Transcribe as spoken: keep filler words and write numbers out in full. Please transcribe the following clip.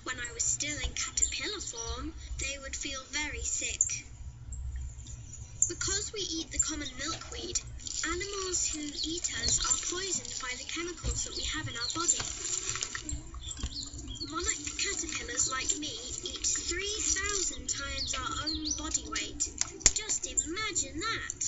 When I was still in caterpillar form, they would feel very sick. Because we eat the common milkweed, animals who eat us are poisoned by the chemicals that we have in our body. Monarch caterpillars like me eat three thousand times our own body weight. Just imagine that!